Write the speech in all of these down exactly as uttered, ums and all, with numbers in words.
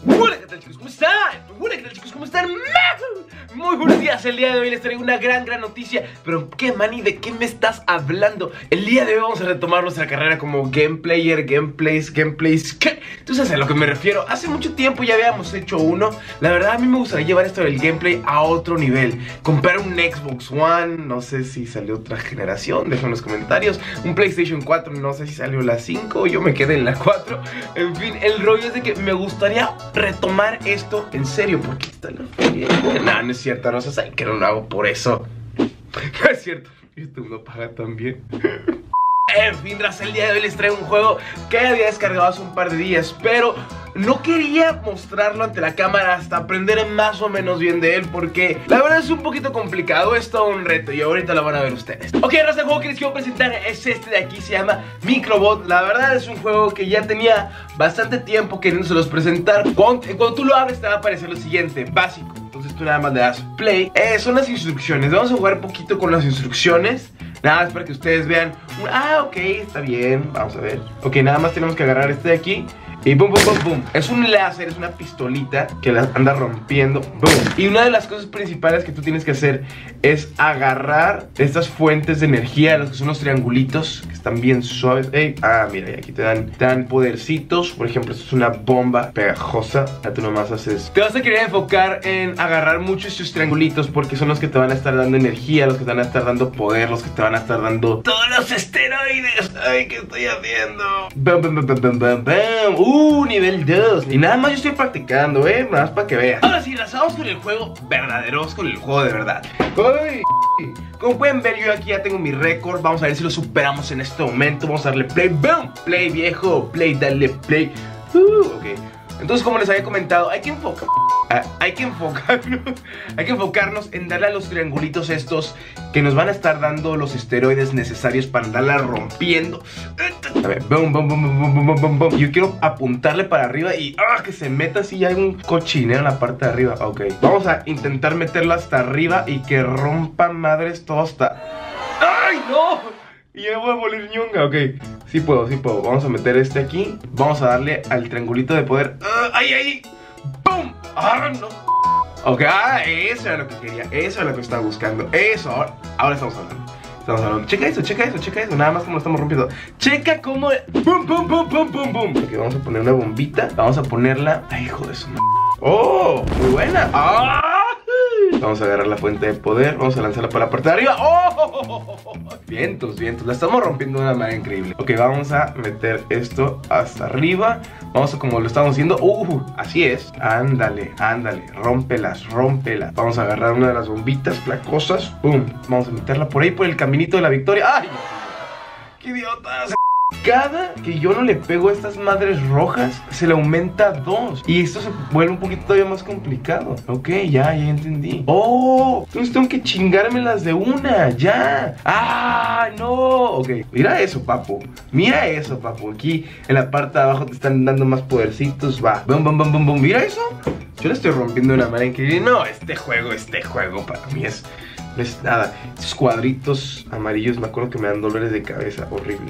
Hola, ¿qué tal, chicos? ¿Cómo están? Hola, ¿qué tal, chicos? ¿Cómo están? Muy buenos días. El día de hoy les traigo una gran, gran noticia. Pero, ¿qué, Manny? ¿De qué me estás hablando? El día de hoy vamos a retomar nuestra carrera como gameplayer, gameplays, gameplays. ¿Qué? ¿Tú sabes a lo que me refiero? Hace mucho tiempo ya habíamos hecho uno. La verdad, a mí me gustaría llevar esto del gameplay a otro nivel. Comprar un Xbox One. No sé si salió otra generación. Deja en los comentarios. Un PlayStation cuatro. No sé si salió la cinco. Yo me quedé en la cuatro. En fin, el rollo es de que me gustaría retomar esto en serio. Porque está la feria. No, no es cierto, Rosas. Ay, que no lo hago por eso. No es cierto. YouTube no paga también. En fin, tras el día de hoy les traigo un juego que había descargado hace un par de días, pero no quería mostrarlo ante la cámara hasta aprender más o menos bien de él, porque la verdad es un poquito complicado, es todo un reto y ahorita lo van a ver ustedes. Ok, raza, el juego que les quiero presentar es este de aquí, se llama Microbot. La verdad es un juego que ya tenía bastante tiempo queriéndoselos presentar. Cuando, cuando tú lo abres te va a aparecer lo siguiente, básico. Entonces tú nada más le das play. eh, Son las instrucciones, vamos a jugar un poquito con las instrucciones. Nada más para que ustedes vean. Ah, ok, está bien, vamos a ver. Ok, nada más tenemos que agarrar este de aquí y pum, pum, pum, pum. Es un láser, es una pistolita que la anda rompiendo. Boom. Y una de las cosas principales que tú tienes que hacer es agarrar estas fuentes de energía, los que son los triangulitos, que están bien suaves. Hey, ah, mira, aquí te dan, te dan podercitos. Por ejemplo, esto es una bomba pegajosa. Ya tú nomás haces. Te vas a querer enfocar en agarrar mucho estos triangulitos, porque son los que te van a estar dando energía, los que te van a estar dando poder, los que te van a estar dando todos los esteroides. Ay, ¿qué estoy haciendo? Bam, bam, bam, bam, bam, bam. Uh, nivel dos. Y nada más yo estoy practicando, eh, nada más para que vean. Ahora sí, lanzamos con el juego verdadero, vamos con el juego de verdad. Ay, como pueden ver, yo aquí ya tengo mi récord. Vamos a ver si lo superamos en este momento. Vamos a darle play, boom, play, viejo, play, dale play. uh, Ok, entonces, como les había comentado, hay que enfocar ah, Hay que enfocarnos Hay que enfocarnos en darle a los triangulitos estos que nos van a estar dando los esteroides necesarios para andarla rompiendo. A ver, boom, boom, boom, boom, boom, boom, boom, boom. Yo quiero apuntarle para arriba y ah, que se meta así. Ya hay un cochinero en la parte de arriba. Ok, vamos a intentar meterlo hasta arriba y que rompa madres todo hasta... ¡Ay, no! Y ya voy a morir ñonga. Ok, sí puedo, sí puedo. Vamos a meter este aquí. Vamos a darle al triangulito de poder. uh, ¡Ay, ay! ¡Bum! ¡Ah, no! Ok, ah, eso era lo que quería. Eso era lo que estaba buscando. Eso, ahora, ahora estamos hablando. Estamos hablando. Checa eso, checa eso, checa eso. Nada más como lo estamos rompiendo. Checa cómo... ¡Bum, bum, bum, bum, bum, bum! Ok, vamos a poner una bombita. Vamos a ponerla... ¡Ay, hijo de su madre! ¡Oh! Muy buena. ¡Ah! Vamos a agarrar la fuente de poder. Vamos a lanzarla para la parte de arriba. ¡Oh! Vientos, vientos. La estamos rompiendo de una manera increíble. Ok, vamos a meter esto hasta arriba. Vamos a como lo estamos haciendo. ¡Uh! Así es. Ándale, ándale. Rómpelas, rómpelas. Vamos a agarrar una de las bombitas placosas. ¡Pum! Vamos a meterla por ahí, por el caminito de la victoria. ¡Ay! ¡Qué idiotas! Cada que yo no le pego a estas madres rojas, se le aumenta dos. Y esto se vuelve un poquito todavía más complicado. Ok, ya, ya entendí. Oh, entonces tengo que chingármelas de una, ya. Ah, no. Ok, mira eso, papu. Mira eso, papu. Aquí en la parte de abajo te están dando más podercitos. Va, bum, bum, bum, bum, bum. Mira eso. Yo le estoy rompiendo de una manera increíble. No, este juego, este juego para mí es... no es nada. Estos cuadritos amarillos me acuerdo que me dan dolores de cabeza. Horrible.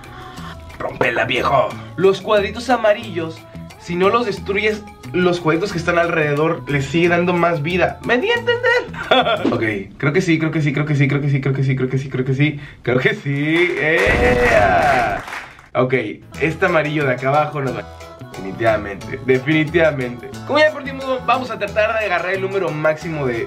¡Rompela, viejo! Los cuadritos amarillos, si no los destruyes, los cuadritos que están alrededor les sigue dando más vida. ¿Me di a entender? Ok, creo que sí, creo que sí, creo que sí, creo que sí, creo que sí, creo que sí, creo que sí, creo que sí. ¡Ea! Ok, este amarillo de acá abajo nos va... Definitivamente, definitivamente. Como ya perdimos, vamos a tratar de agarrar el número máximo de...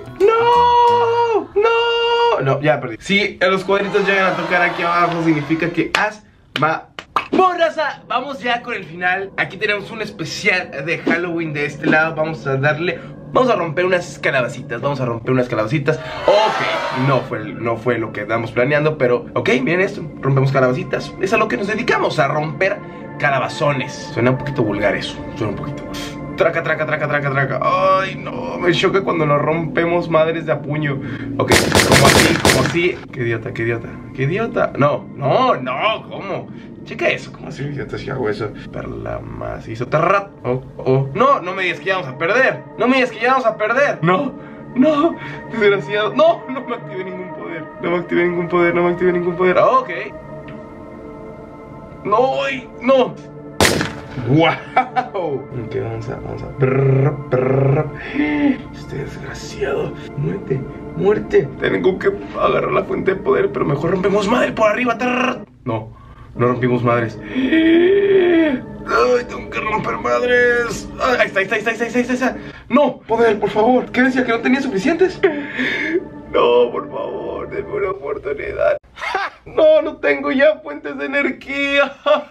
¡No! ¡No! No, ya perdí. Si los cuadritos llegan a tocar aquí abajo, significa que has... va... Bueno, raza, vamos ya con el final. Aquí tenemos un especial de Halloween de este lado. Vamos a darle... vamos a romper unas calabacitas. Vamos a romper unas calabacitas. Ok, no fue, no fue lo que estábamos planeando, pero... ok, miren esto, rompemos calabacitas. Es a lo que nos dedicamos, a romper calabazones. Suena un poquito vulgar eso, suena un poquito. Traca, traca, traca, traca, traca. Ay, no, me choca cuando nos rompemos madres de a puño. Ok, como así, como así. Qué idiota, qué idiota, qué idiota. No, no, no, ¿cómo? Checa eso, ¿cómo así? Idiota, si hago eso. Perla macizo. Tarrat. Oh, oh. No, no me digas que ya vamos a perder. No me digas que ya vamos a perder. No, no, desgraciado. No, no me activé ningún poder. No me activé ningún poder, no me activé ningún poder. Ok. No, no. ¡Wow! Ok, vamos a, vamos a. Brr, brr. Este desgraciado. Muerte, muerte. Tengo que agarrar la fuente de poder, pero mejor rompemos madre por arriba. No, no rompimos madres. Ay, tengo que romper madres. Ay, ahí está, ahí está, ahí está, ahí está, ahí está, ahí está. No, poder, por favor. ¿Qué decía? ¿Que no tenía suficientes? No, por favor, denme una oportunidad. No, no tengo ya fuentes de energía.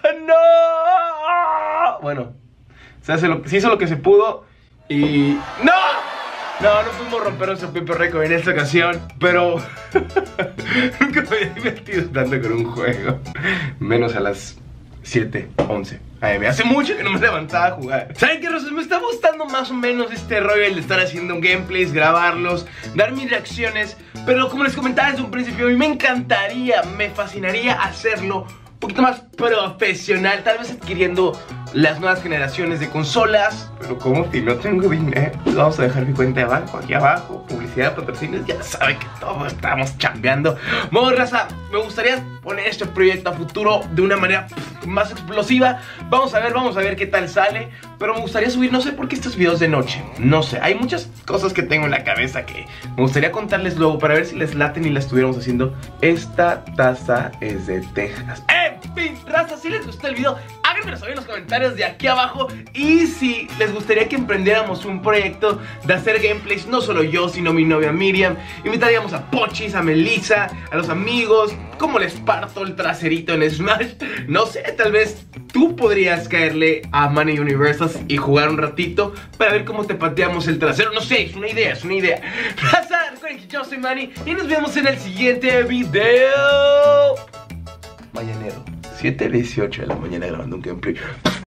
No. Bueno, se hace lo, se hizo lo que se pudo y... ¡No! No, no pudimos romper nuestro propio récord en esta ocasión. Pero nunca me había divertido tanto con un juego. Menos a las siete, once A M Hace mucho que no me levantaba a jugar. ¿Saben qué, Rosas? Me está gustando más o menos este rollo, el de estar haciendo gameplays, grabarlos, dar mis reacciones. Pero como les comentaba desde un principio, a mí me encantaría, me fascinaría hacerlo un poquito más profesional, tal vez adquiriendo las nuevas generaciones de consolas. Pero como si no tengo dinero, vamos a dejar mi cuenta de abajo, aquí abajo. Publicidad, patrocinios, ya saben que todos estamos chambeando. Bueno, raza, me gustaría poner este proyecto a futuro de una manera pff, más explosiva. Vamos a ver, vamos a ver qué tal sale. Pero me gustaría subir, no sé por qué estos videos de noche. No sé, hay muchas cosas que tengo en la cabeza que me gustaría contarles luego para ver si les laten y las estuviéramos haciendo. Esta taza es de Texas. En fin, raza, si les gustó el video, háganmelo saber en los comentarios de aquí abajo. Y si les gustaría que emprendiéramos un proyecto de hacer gameplays, no solo yo, sino mi novia Miriam, invitaríamos a Pochis, a Melissa, a los amigos. ¿Cómo les parto el traserito en Smash? No sé, tal vez tú podrías caerle a Money Universal y jugar un ratito para ver cómo te pateamos el trasero. No sé, es una idea, es una idea. Raza, recuerden que yo soy Manny y nos vemos en el siguiente video mañanero, siete dieciocho de la mañana grabando un gameplay.